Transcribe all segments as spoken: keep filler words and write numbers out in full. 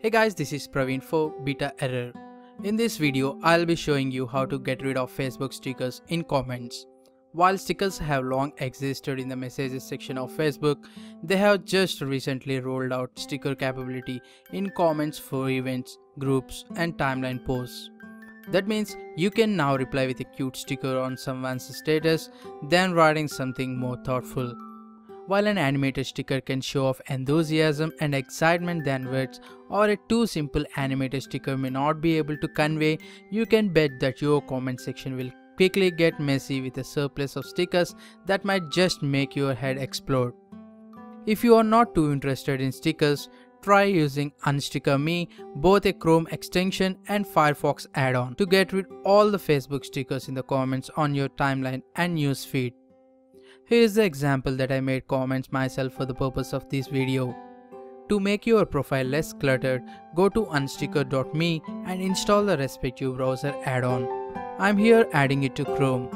Hey guys, this is Praveen for Beta Error. In this video, I'll be showing you how to get rid of Facebook stickers in comments. While stickers have long existed in the messages section of Facebook, they have just recently rolled out sticker capability in comments for events, groups, and timeline posts. That means you can now reply with a cute sticker on someone's status than writing something more thoughtful. While an animated sticker can show off enthusiasm and excitement than words, or a too simple animated sticker may not be able to convey, you can bet that your comment section will quickly get messy with a surplus of stickers that might just make your head explode. If you are not too interested in stickers, try using Unsticker Me, both a Chrome extension and Firefox add-on, to get rid of all the Facebook stickers in the comments on your timeline and newsfeed. Here is the example that I made comments myself for the purpose of this video. To make your profile less cluttered, go to unsticker dot me and install the respective browser add-on. I'm here adding it to Chrome.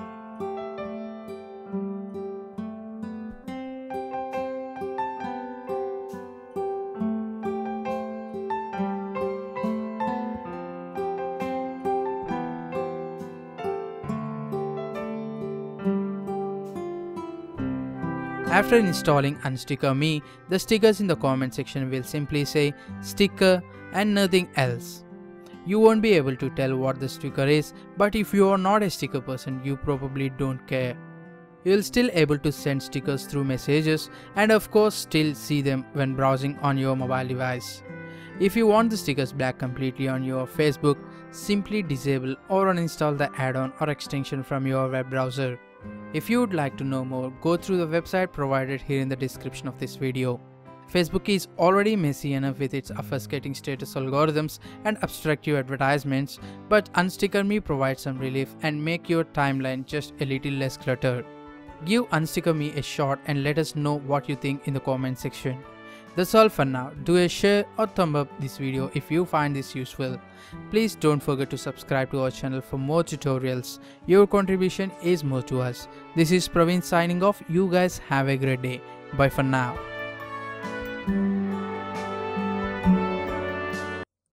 After installing Unsticker Me, the stickers in the comment section will simply say sticker and nothing else. You won't be able to tell what the sticker is, but if you are not a sticker person, you probably don't care. You'll still able to send stickers through messages and of course still see them when browsing on your mobile device. If you want the stickers black completely on your Facebook, simply disable or uninstall the add-on or extension from your web browser. If you would like to know more, go through the website provided here in the description of this video. Facebook is already messy enough with its obfuscating status algorithms and obstructive advertisements, but Unsticker Me provides some relief and make your timeline just a little less cluttered. Give Unsticker Me a shot and let us know what you think in the comment section. That's all for now. Do a share or thumb up this video if you find this useful. Please don't forget to subscribe to our channel for more tutorials. Your contribution is more to us. This is Praveen signing off. You guys have a great day. Bye for now.